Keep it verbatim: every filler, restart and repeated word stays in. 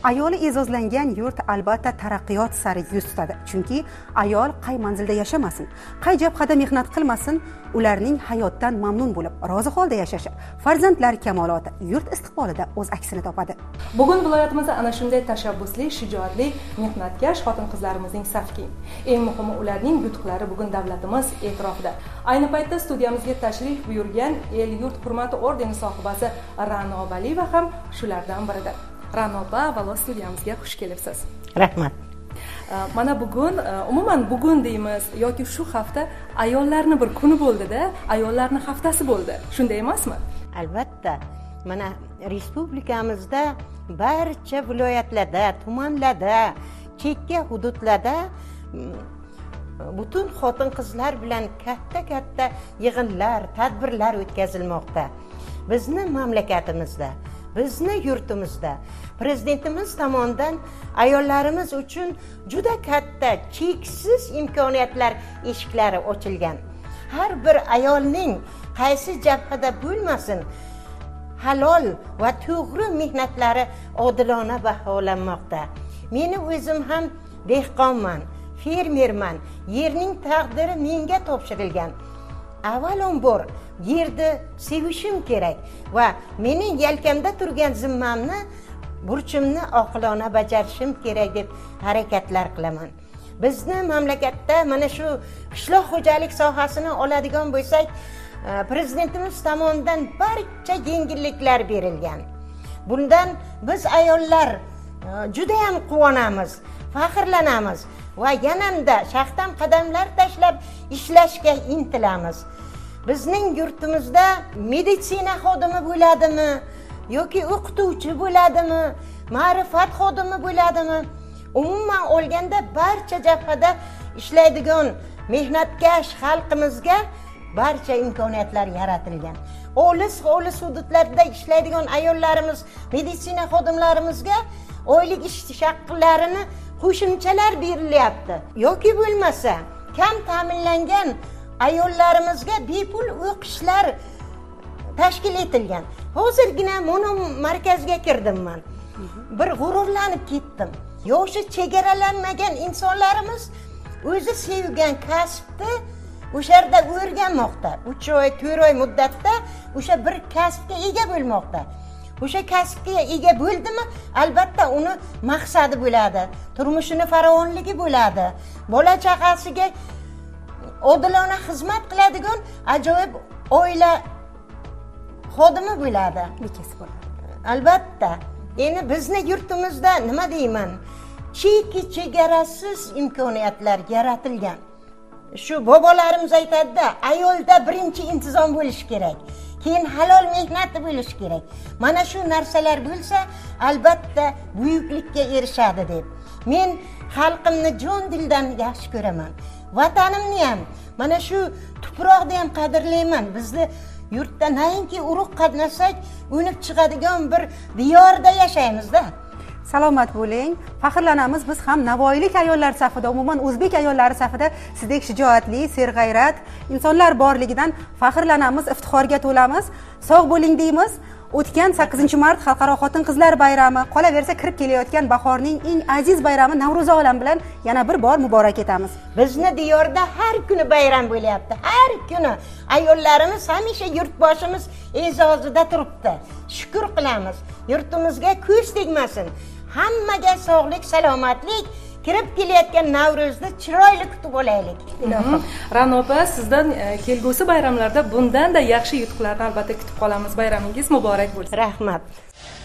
Ayoli e'zozlangan yurt albatta taraqqiyot sari yuz tutadi. Chunki ayol qay manzilda yashamasin, qay jabhada mehnat qilmasin, ularning hayotdan mamnun bo'lib, rozi holda yashashi, farzandlar kamoloti yurt istiqbolida o'z aksini topadi. Bugun viloyatimizda ana shunday tashabbusli, shijoatli, mehnatkash xotin-qizlarimizning safi keng. Eng muhimi ularning yutuqlari bugun davlatimiz e'tirofida. Ayni paytda studiyamizga tashrif buyurgan el yurt hurmati ordeni sohibasi Ra'no Valiyeva ham shulardan biridir. Ra'no opa, avvalo studiyamizga xush kelibsiz. Rahmat. Mana bugun, umuman bugun deymiz yoki shu hafta ayollarning bir kuni bo'ldi-da, ayollarning haftasi bo'ldi. Shunday emasmi? Albatta. Mana respublikamizda barcha viloyatlarda, tumanlarda, chekka hududlarda butun xotin-qizlar bilan katta-katta yig'inlar, tadbirlar o'tkazilmoqda. Bizni mamlakatimizda, bizni yurtimizda prezidentimiz tomonidan ayollarimiz uchun juda katta, cheksiz imkoniyatlar eshiklari ochilgan. Har bir ayolning qaysi jabhada bo'lmasin, halol va to'g'ri mehnatlari odilona baholanmoqda. Meni o'zim ham dehqonman, fermerman. Yerning taqdiri menga topshirilgan. Avvalambor yerni sevishim kerak va mening yelkamda turgan zimmamni, burchimni oqilona bajarishim kerak deb harakatlar qilaman. Bizni mamlakatda mana shu qishloq xo'jalik sohasini oladigan bo'lsak, prezidentimiz tomonidan barcha yengilliklar berilgan. Bundan biz ayollar juda ham quvonamiz, faxrlanamiz va yanada shaxtam qadamlar tashlab ishlashga intilamiz. Bizning yurtimizda meditsina xodimi bo'ladimi yoki o'qituvchi bo'ladimi, ma'rifat xodimi bo'ladimi, umuman olganda barcha jabhada ishlaydigan mehnatkash xalqimizga barcha imkoniyatlar yaratilgan. Olis-olis hududlarda ishlaydigan ayollarimiz, meditsina xodimlarimizga oylik ish haqqlarini qo'shimchalar berilyapti. Yoki bo'lmasa, kam ta'minlangan ayollarimizga bepul o'qishlar tashkil etilgan. Hozirgina mono markazga kirdim men. Bir g'ururlanib ketdim. Yoshi chegaralanmagan insonlarimiz o'zi sevgan kasbni o'sha yerda o'rganmoqda. uch oy, to'rt oy muddatda o'sha bir kasbga ega bo'lmoqda. O'sha kasbga ega bo'ldimi, albatta uni maqsadi bo'ladi, turmushini farovonligi bo'ladi, bola chaqasiga odilona xizmat qiladigan ajoyib oila xodimi bo'ladi. Bekasi bo'ladi. Albatta. Endi bizni yurtimizda nima deyman? Cheki chegarasiz imkoniyatlar yaratilgan. Shu bobolarimiz aytadi-da, ayolda birinchi intizom bo'lishi kerak. Keyin halol mehnati bo'lishi kerak. Mana shu narsalar bo'lsa, albatta buyuklikka erishadi deb. Men xalqimni jon dildan yaxshi ko'raman. Vatanimni ham, mana shu tuproqni ham qadrlayman. Bizni yurtda nainki urug' qatnasak, o'nib chiqadigan bir diyorda yashaymiz-da. Salomat bo'ling. Faxrlanamiz biz ham navoiylik ayollar safida, umuman o'zbek ayollari safida sizdek shijoatli, serg'ayrat insonlar borligidan faxrlanamiz, iftixorga to'lamiz. Sog' bo'ling deymiz. O'tgan sakkizinchi mart Xalqaro xotin-qizlar bayrami, qolaversa kirib kelayotgan bahorning eng aziz bayrami Navro'z olam bilan yana bir bor muborak etamiz. Bizni diyorda har kuni bayram bo'lyapti. Har kuni ayollarimiz hamisha yurtboshimiz e'zozida turibdi. Shukr qilamiz. Yurtimizga ko'z tegmasin. Hammaga sog'lik, salomatlik, kirib kelayotgan Navro'zni chiroyli kutib olaylik. Ra'no opa, sizdan kelgusi bayramlarda bundan da yaxshi yutuqlarni albatta kutib qolamiz. Bayramingiz muborak bo'lsin. Rahmat.